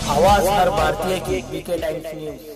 आवाज हर भारतीय की बीके टाइम्स न्यूज।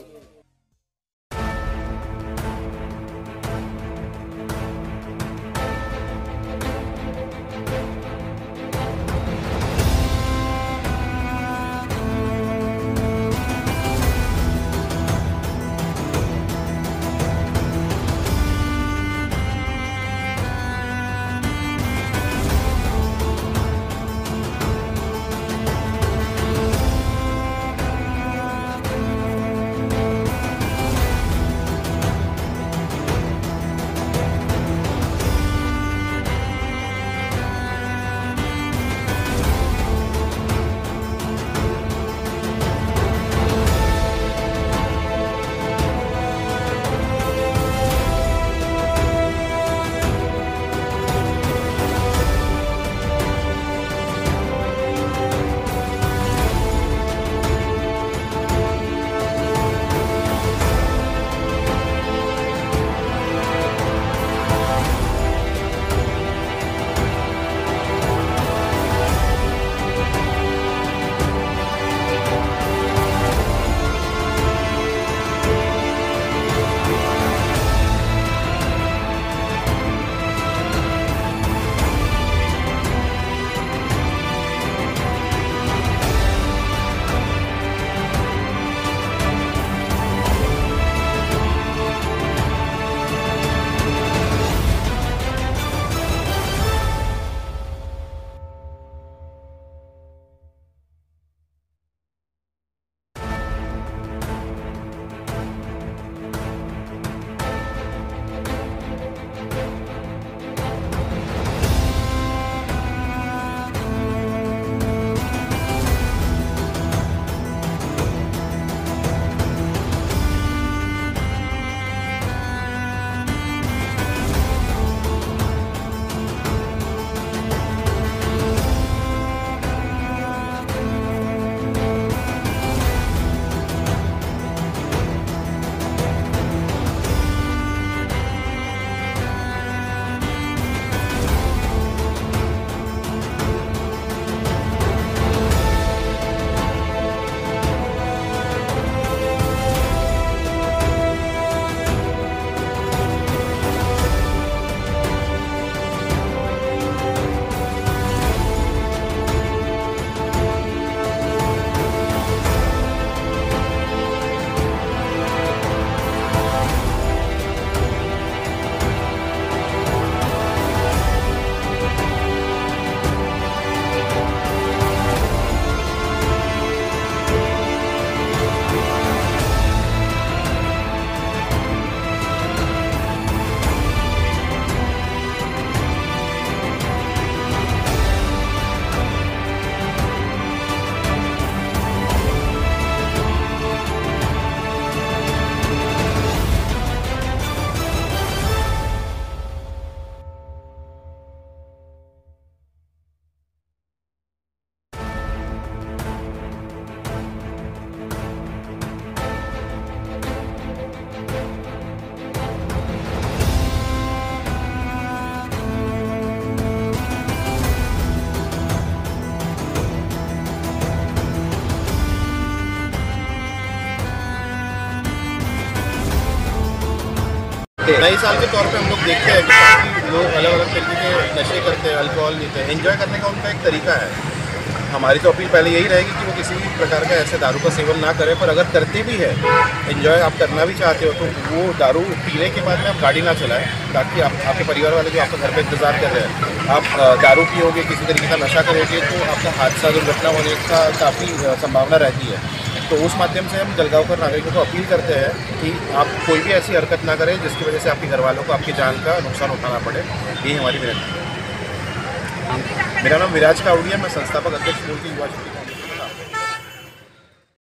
नए साल के तौर पे हम लोग देखते हैं कि काफ़ी लोग अलग अलग तरीके के नशे करते हैं, अल्कोहल लेते हैं। एंजॉय करने का उनका एक तरीका है। हमारी तो अपील पहले यही रहेगी कि वो किसी भी प्रकार का ऐसे दारू का सेवन ना करें, पर अगर करते भी है, एंजॉय आप करना भी चाहते हो, तो वो दारू पीने के बाद में आप गाड़ी ना चलाएं, ताकि आपके परिवार वाले जो आपका घर पे इंतज़ार कर रहे हैं, आप दारू पियोगे, किसी तरीके का नशा करोगे, तो आपका हादसा दुर्घटना होने का काफ़ी संभावना रहती है। तो उस माध्यम से हम जलगांवकर नागरिकों को अपील करते हैं कि आप कोई भी ऐसी हरकत ना करें जिसकी वजह से आपके घर वालों को आपकी जान का नुकसान उठाना पड़े। यही हमारी विनती है। मेरा नाम विराज कावड़िया, मैं संस्थापक अध्यक्ष मूल की युवा शक्ति।